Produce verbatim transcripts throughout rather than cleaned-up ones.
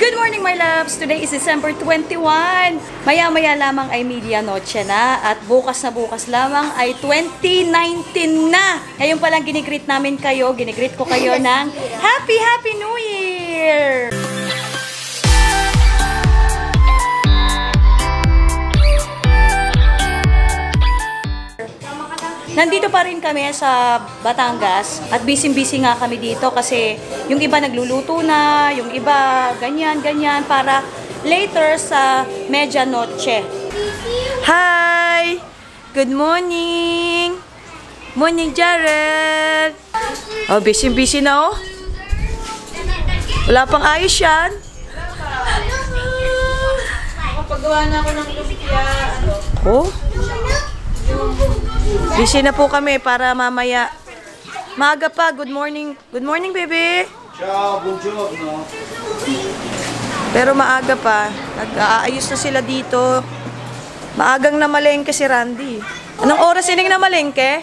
Good morning, my loves! Today is December twenty-first. Maya-maya lamang ay medianoche na at bukas na bukas lamang ay twenty nineteen na. Ngayon palang ginigreet namin kayo, ginigreet ko kayo ng Happy Happy New Year! Nandito pa rin kami sa Batangas at busy-busy nga kami dito kasi yung iba nagluluto na, yung iba ganyan, ganyan para later sa medianoche. Hi! Good morning! Morning, Jared! Oh, busy-busy na oh. Wala pang ayos yan. Kapagawa na ako ng lumpia, ano? Oh? Busy na po kami para mamaya. Maaga pa. Good morning. Good morning, baby. Ciao, buongiorno. Pero maaga pa. Nag-aayos na sila dito. Maagang namalengke si Randy. Anong oras ining namalengke?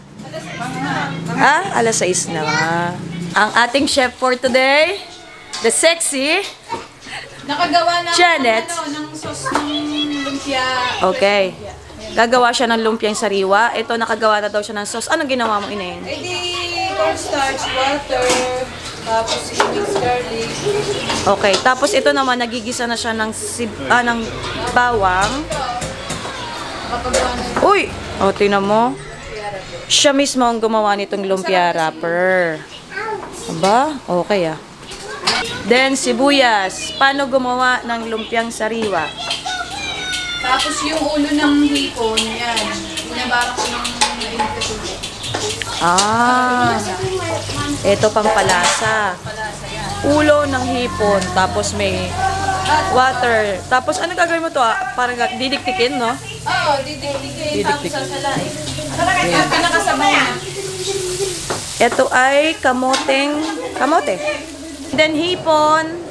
Ha? alas sais na. Ang ating chef for today, the sexy Nakagawa na Janet. ako ng, ano, ng sauce ng lumpia. Okay. Gagawa siya ng lumpiang sariwa. Ito, nakagawa na daw siya ng sauce. Anong ginawa mo, Inayin? Eh di, cornstarch, water, tapos mix garlic. Okay. Tapos ito naman, nagigisa na siya ng, sib ah, ng bawang. Kapagawa na Uy! O, tingnan mo. Siya mismo ang gumawa nitong lumpia wrapper. Aba? Okay ah. Then, sibuyas. Paano gumawa ng lumpiang sariwa? Tapos yung ulo ng hipon, yan. Binabarak ko ng mainit na tubig. Ah. Ito pang palasa. Palasa yan. Ulo ng hipon. Tapos may water. Tapos ano gagawin mo to ah? Parang didiktikin, no? Oo, didikdikin, tapos Didikdikin. sasalain. Yeah. Pinakasabay na. Ito ay kamoteng, kamote. Then hipon.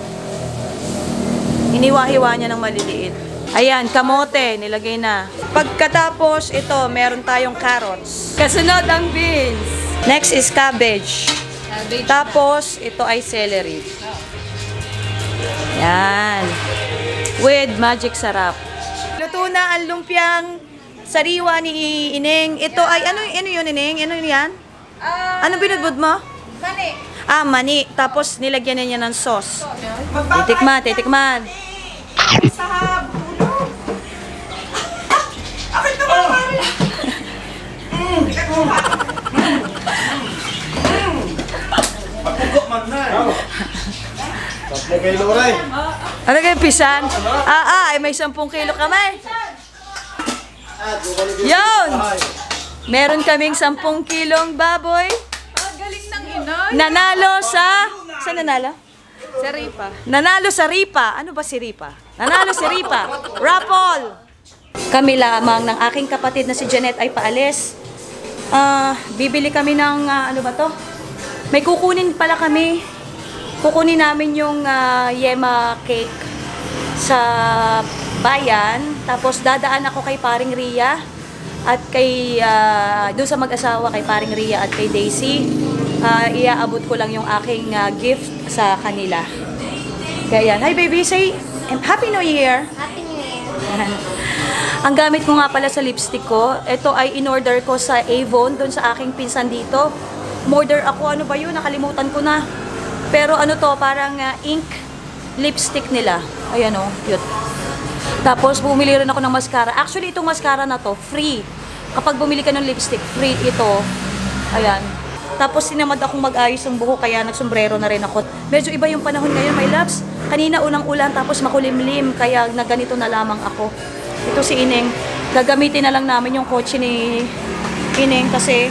Iniwa-hiwa niya ng maliliit. Ayan, kamote, nilagay na. Pagkatapos, ito, meron tayong carrots. Kasunod ang beans. Next is cabbage. Cabbage. Tapos, ito ay celery. Yan. With magic sarap. Luto na ang lumpiang sariwa ni Ining. Ito ay, ano, ano yun, Ining? Ano yan? Ah, Ano binudbud mo? mani. Ah, mani. Tapos, nilagyan na niya ng sauce. Titikman, titikman. Sahab. Pagpugok man na eh. Tapos kay Loray. Ano kayo, pisan? Ah, ah, ay may sampung kilo kami. Yun! Meron kaming sampung kilong baboy. Ah, galing ng inay. Nanalo sa... Saan nanalo? Sa Ripa. Nanalo sa Ripa. Ano ba si Ripa? Nanalo si Ripa. Raffle! Kami lamang ng aking kapatid na si Janet ay paalis. Ah, bibili kami ng ah, ano ba to? May kukunin pala kami. Kukunin namin yung ah, yema cake sa bayan. Tapos dadaan ako kay Paring Ria at kay ah, doon sa mag-asawa kay Paring Ria at kay Daisy. Ah, iaabot ko lang yung aking ah, gift sa kanila. Kaya yan. Hi baby, say Happy New Year. Happy New Year. Ang gamit ko nga pala sa lipstick ko, ito ay in-order ko sa Avon, doon sa aking pinsan dito. Order ako, ano ba yun? Nakalimutan ko na. Pero ano to, parang uh, ink lipstick nila. Ayan o, oh, cute. Tapos bumili rin ako ng mascara. Actually, itong mascara na to, free. Kapag bumili ka ng lipstick, free ito. Ayan. Tapos sinamad akong mag-ayos ng buhok, kaya nagsombrero na rin ako. Medyo iba yung panahon ngayon, my loves. Kanina unang ulan, tapos makulimlim, kaya naganito na lamang ako. Ito si Ining. Gagamitin na lang namin yung kotse ni Ining kasi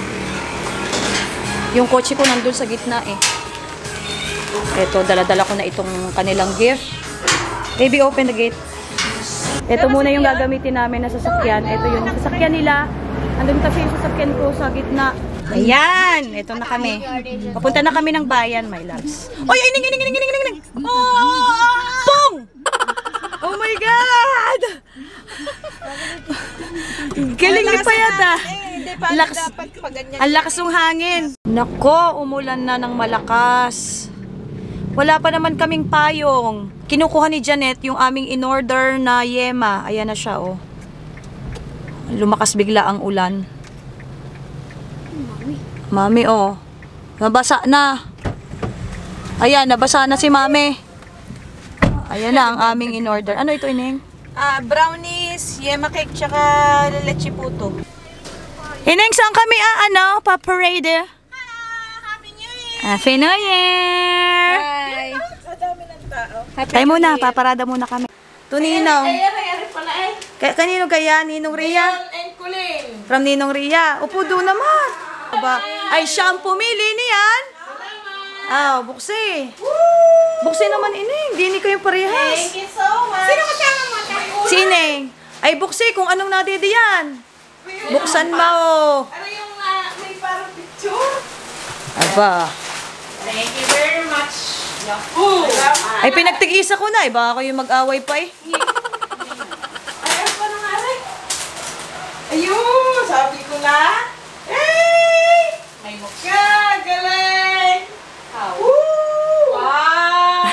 yung kotse ko nandun sa gitna eh. Ito, dala-dala ko na itong kanilang gift. Baby, open the gate. Ito muna yung gagamitin namin na sasakyan. Ito yung sasakyan nila. Andun kasi yung sasakyan ko sa gitna. Ayan! Ito na kami. Papunta na kami ng bayan, my loves. Oy, Ining, Ining, Ining, Ining, Ining, Ining! Oh! Pong! Oh my God! Galing ni Payata. Hindi pa Lakas, dapat pag ganyan. ang lakas ng hangin. Nako, umulan na ng malakas. Wala pa naman kaming payong. Kinukuha ni Janet yung aming in-order na yema. Ayan na siya, oh. Lumakas bigla ang ulan. Mami. Mami, oh. Nabasa na. Ayan, nabasa na si Mami. Ayan na ang aming in-order. Ano ito, Ineng? Ah, brownies, yema cake, tsaka leche puto. Ineng, saan kami, ah, ano, paparade? Happy New Year! Happy New Year! Hi! Ang dami ng tao. Tayo muna, paparada muna kami. Tuninaw. Ka kanino kaya? Ninong Ria? And Kulin. From Ninong Ria. Upo doon naman. Aba, ay siya ang pumili niyan. Ah, buksi. Buksi naman, Ineng. Dini ko yung parehas. Thank you so much. Sino kasama mo? Sineng? Ay, buksi kung anong nadidiyan. Buksan mo. Ano yung uh, may parang picture? Aba. Thank you very much. Naku! Ay, pinagtig-isa ko na. Eh, baka kayo mag-away pa eh. Ayaw pa ng aray. Ayun! Sabi ko na. Hey! May mukha! Galing! Woo! Wow!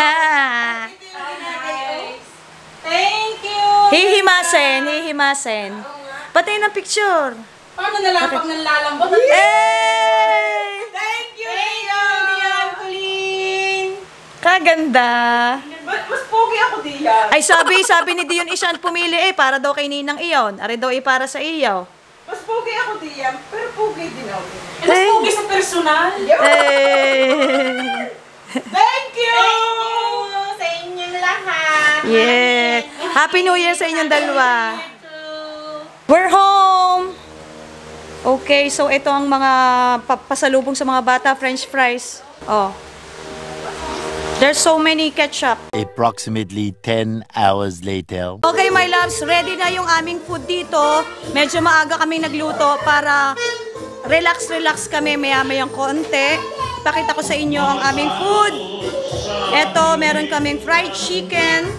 Thank you! Hihimasen, hihimasen. Patay ng picture. Paano na lang pag nalalambot? Eh! Thank you, Dian! Dian, Colleen! Kaganda. But mas pogi ako, Dian. Ay, sabi, sabi ni Dion Ishan pumili eh, para daw kay Ninang Iyon. Ari daw eh, para sa iyo. Mas pogi ako, Dian, pero pogi din ako. Eh, mas pogi sa personal? Eh. Thank you! Sa inyong lahat! Yeah. Happy New Year sa inyong dalawa. We're home! Okay, so ito ang mga pa- pasalubong sa mga bata, French fries. Oh. There's so many ketchup. Approximately ten hours later. Okay, my loves, ready na yung aming food dito. Medyo maaga kaming nagluto para relax-relax kami maya-mayang konti. Ipakita ko sa inyo ang aming food. Ito, meron kaming fried chicken.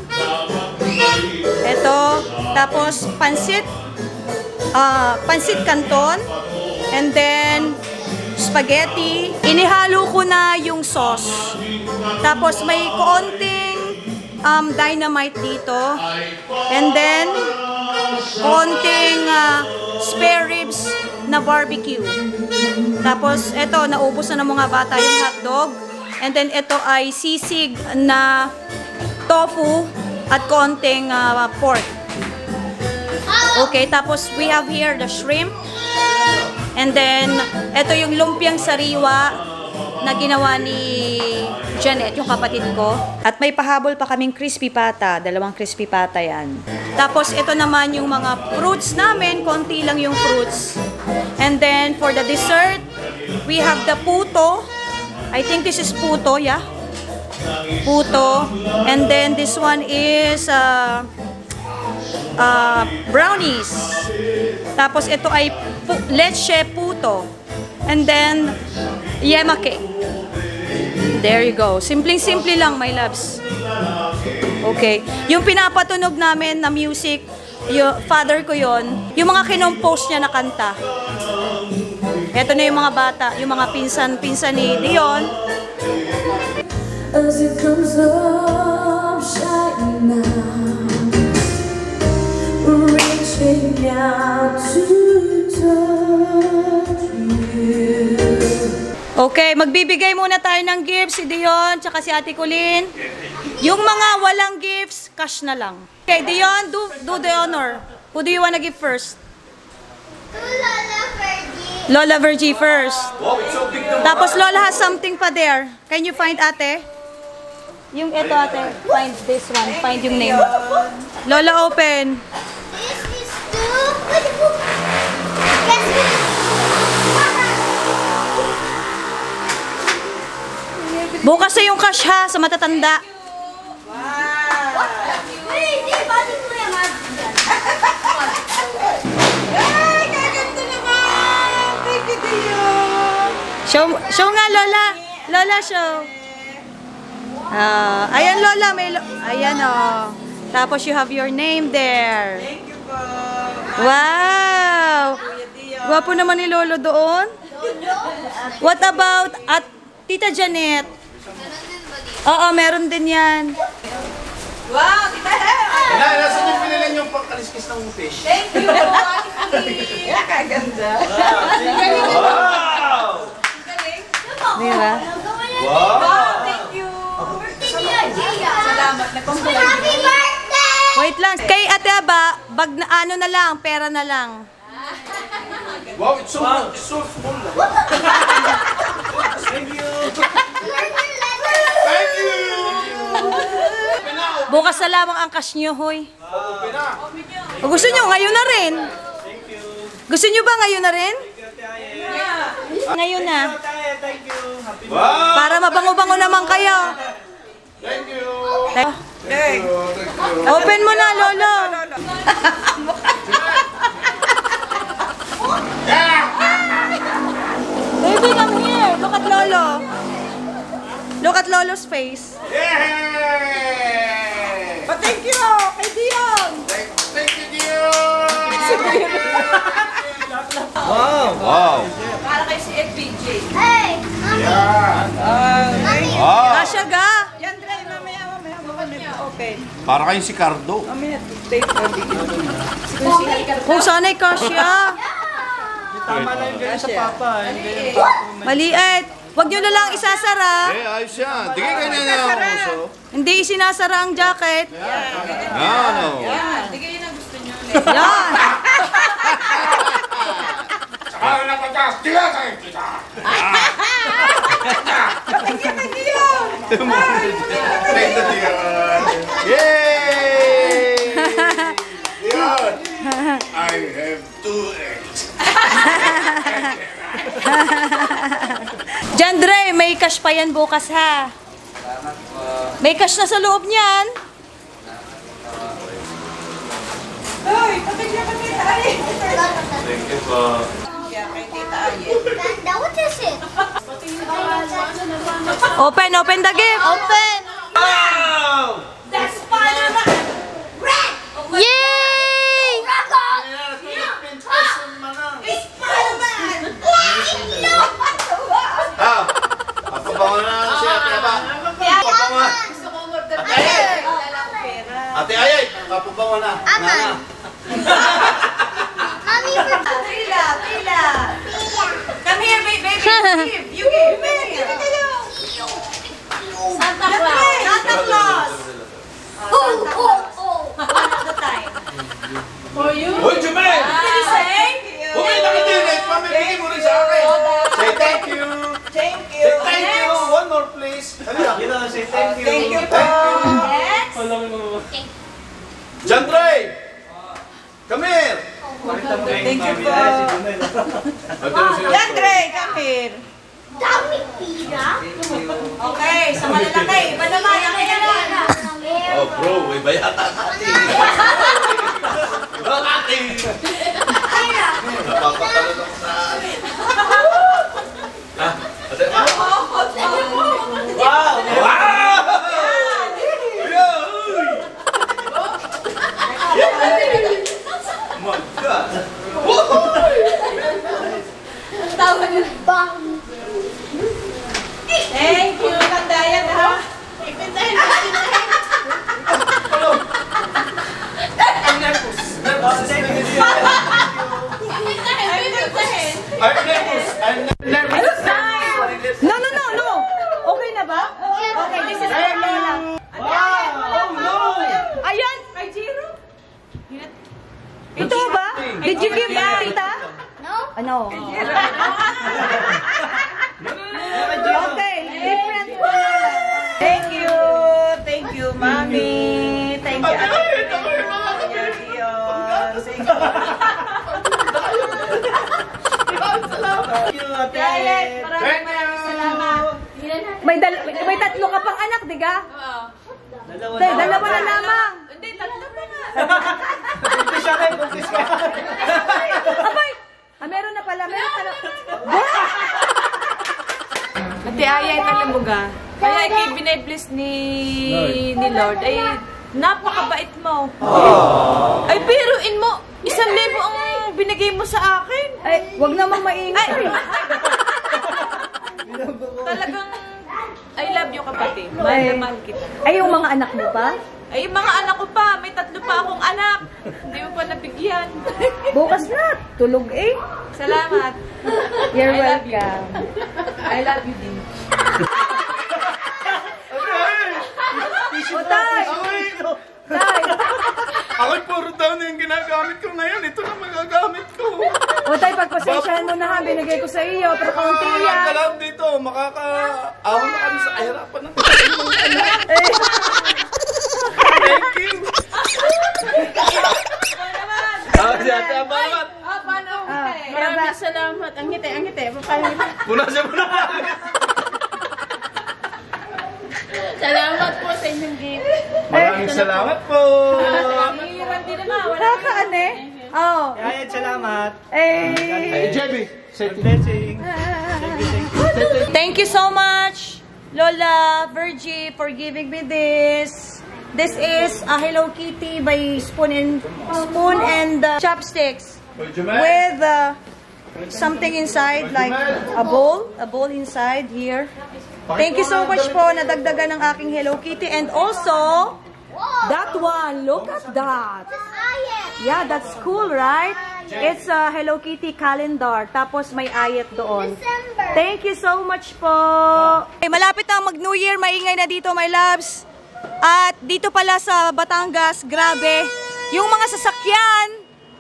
Ito, tapos pansit. Uh, pansit canton. And then, spaghetti. Inihalo ko na yung sauce. Tapos may konting um, dynamite dito. And then, konting uh, spare ribs na barbecue. Tapos, ito, naubos na ng mga bata yung hotdog. And then, ito ay sisig na tofu at konting uh, pork. Okay, tapos we have here the shrimp. And then, ito yung lumpiang sariwa na ginawa ni Janet, yung kapatid ko. At may pahabol pa kaming crispy pata. Dalawang crispy pata yan. Tapos, ito naman yung mga fruits namin. Konti lang yung fruits. And then, for the dessert, we have the puto. I think this is puto, yeah? Puto. And then, this one is uh, uh, brownies. Tapos, ito ay pu- leche puto. And then, yema cake. There you go. Simpleng-simple lang, my loves. Okay. Yung pinapatunog namin na music, yung father ko yon, yung mga kinompose niya na kanta. Ito na yung mga bata, yung mga pinsan-pinsan ni Dion. As it comes up, shining now, reaching out to touch you. Okay, magbibigay muna tayo ng gifts si Dion, tsaka si Ate Colleen. Yung mga walang gifts, cash na lang. Okay, Dion, do, do the honor. Who do you wanna give first? Lola Virgie first. Tapos Lola has something pa there. Can you find ate? Yung ito ate. Find this one. Find yung name. Lola, open. This is too. Bukas na yung cash ha, sa matatanda. Wait, di ba di ko yung Ay, kaganda naman! Thank you, Dion! Show, show nga Lola. Lola, show. Ah, ayan Lola, may lo- ayan oh. Tapos you have your name there. Thank you po. Wow! Gwapo naman ni Lolo doon. What about at Tita Janet? Oo, meron din yan. Wow, kita Inay, nasa yung pinilin yung pagkaliskis ng fish? Thank you, Ate Kim. Kaganda. Wow! Galing. Di ba? Wow! Wow, thank you. Salamat na kung Wait lang. Kay Ate Aba, bag na ano na lang, pera na lang. Wow, it's so, it's so small. Thank you! Thank you! Bukas na lamang ang cash nyo, hoy. Open na! O gusto nyo, ngayon na rin. Gusto nyo ba ngayon na rin? Ngayon na. Wow! Para mabango-bango naman kayo. Thank you! Thank Thank you! Thank you! Open mo na, Lolo. Baby, come here. Look at Lolo. Look at Lolo's face. Yay! But thank you, kay Dion. Thank, thank you, dear! Wow! para kay si F P J. Yeah! Wow! Kasya ga. Para kayong si Cardo. Kung sana'y kasya. Tama na yung ganyan sa papa. Yung ganyan sa papa. Maliit. Huwag nyo na lang isasara. Eh, ayos yan. Tingin kayo na yung uso. Hindi isinasara ang jacket. Yan, o. Hindi kayo na gusto nyo. Yan. Saka na patas. Tiga kayo kita. Thank you, dear. Yay! Dear, I have two eggs. Diyan, Dre, may cash pa yan bukas, ha? May cash na sa loob niyan. Thank you po. What is it? Open, open the gift. Open. Wow! That's Spider-Man! Red! Yay! It's Spider-Man! No! Ah, papabango na siya, Ate Aba. Papabango. Gusto ko mag-order Ate Ayay! ng pera. Ate Ayay, papabango na. Aman. Mommy, we're Pila, pila. Come here, baby, baby. Give, you give, baby. Santa Claus. Santa Claus. Oh, oh, oh. One at a time. For you. Hoy, Jumel! Thank you. Huwag kayo nakitinit, pamibigay mo rin sa akin. Say thank you. Thank you. Say thank you. One more, please. Halika. You know, say thank you. Thank you po. Thank you. Next. Alam mo. John Trey! Come here! Thank you po. Yan, Dre, come here. Dami pira. Okay, sa malalaki. Iba naman, ang kailangan. Oh bro, may bayata natin. Iba natin. Napapatalo lang sa... Ah, ate, ah. Wow! Wow! Oh my God! Bang. Thank you, Kandayan, ha? Ipintahin mo, ipintahin. Ang nervous. Nervous. Ay, ipintahin. I'm nervous. I'm nervous. No, no, no, no. Okay na ba? Okay, this is for Lola. Oh no! Ayan. Kay Jiro? Ito ba? Did you give that, tita? No? Ano? Okay, different for Lola. Thank you. Thank you, Mami. Thank you, Ate. Thank you. Thank you. Thank you, ate. Yes, maraming Thank maraming you. salamat. May, dal- may tatlo ka pang anak, di ga? Oo. Dalawa Dahil dalawa na lamang. Hindi, tatlo pa nga. Kumpis ka kayo, kumpis ka. Abay! Ah, meron na pala, meron pala. Ate Ayay, alam mo ga? Kaya kay binibless ni ni Lord ay napakabait mo. Ay biruin mo, isang libo ang binigay mo sa akin. Ay, wag namang maingay. Talagang I love you, kapatid. Mahal na mahal kita. Ay, yung mga anak mo pa? Ay, yung mga anak ko pa. May tatlo pa akong anak. Hindi mo pa nabigyan. Bukas na. Tulog eh. Salamat. You're I love you. welcome. I love you din. O, tay! Tay! Ako'y puro down yung ginagamit ko ngayon. Ito na magagamit ko. O, tay, pagpasensyahan mo na ha. Binigay ko sa iyo. Pero kaunti Walang yan. kalam dito. Makaka-awa na kami sa kahirapan ng Eh, Thank you. Ah, dati ang bawat. Ah, paano ang ah, ngiti? Maraming salamat. Ang ngiti, ang ngiti. Paano ngiti? Muna siya muna. Salamat po sa inyong gift. Maraming salamat po. Hihirap din naman. Wala Nakakaan eh. Oh. Yaya, salamat. Eh. J B, Blessing. Thank you so much, Lola Virgie, for giving me this. This is a Hello Kitty by Spoon and Spoon and uh, Chopsticks with uh, something inside like a bowl, a bowl inside here. Thank you so much po, nadagdagan ng aking Hello Kitty. And also, that one, look at that. Yeah, that's cool, right? It's a Hello Kitty calendar. Tapos may ayat doon. Thank you so much po. Okay, malapit na mag-New Year. Maingay na dito, my loves. At dito pala sa Batangas, grabe. Yung mga sasakyan,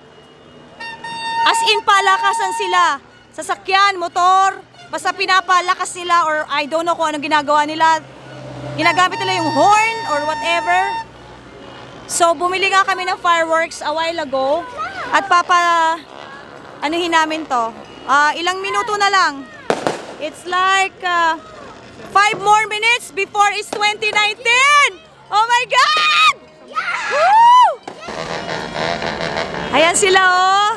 as in palakasan sila. Sasakyan, motor, basta pinapalakas nila or I don't know kung anong ginagawa nila. Ginagamit nila yung horn or whatever. So, bumili nga kami ng fireworks a while ago. At papa, anuhin namin to. Uh, ilang minuto na lang. It's like uh, five more minutes before it's twenty nineteen! Oh my God! Woo! Ayan sila oh.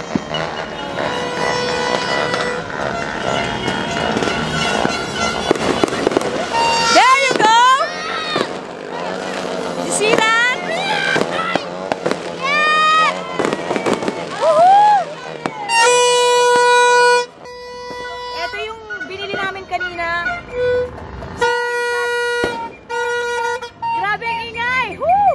There you go! You see that? Ito yung binili namin kanina. Grabe ang ingay! Woo!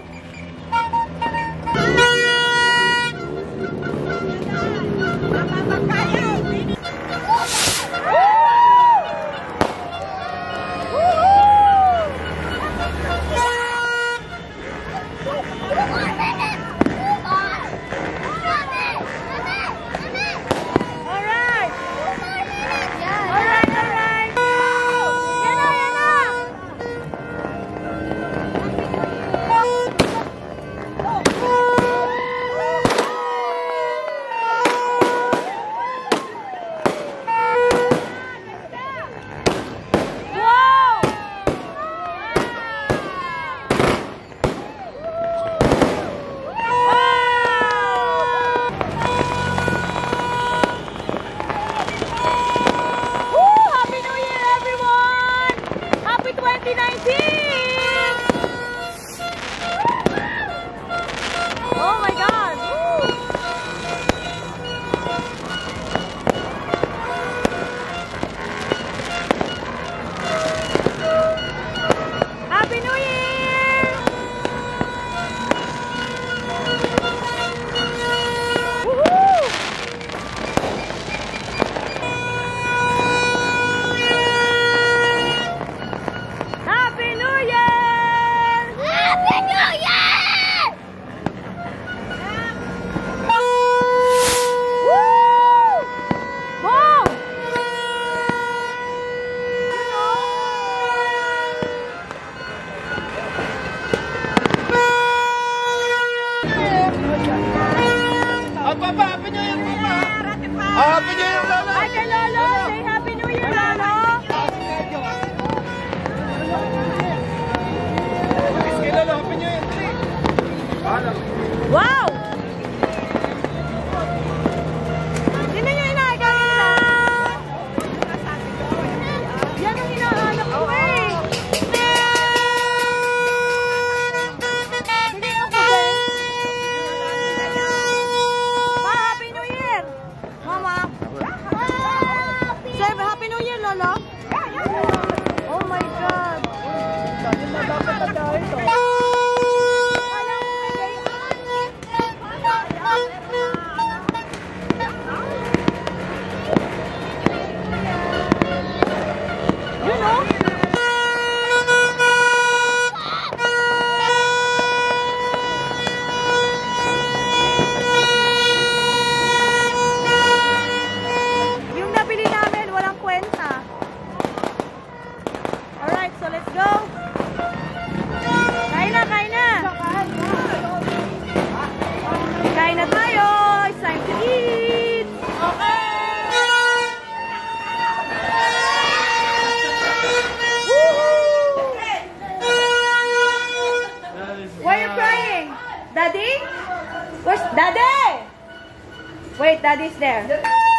Alright! Alright, alright! Yan na, yan na! Wow! Woo! Happy New Year, everyone! Happy twenty nineteen! Oh my God! Woo! Happy New Year! Woohoo! Happy New Year! Happy New Year! Woo! Boom! Ah, Papa, Happy New Year, Papa. Ah, Happy New Year, Lola. Hi kay Lolo! Say Happy New Year, Lolo! Kiss kay Lola, Happy New Year. Alam. Wow! Tingnan nyo inay kanina! Yan ang hinahanap ko eh! Bigay ako ba? Pa, Happy New Year! Mama! Say Happy New Year, Lolo! Oh my God! Daddy? Where's Daddy? Wait, Daddy's there.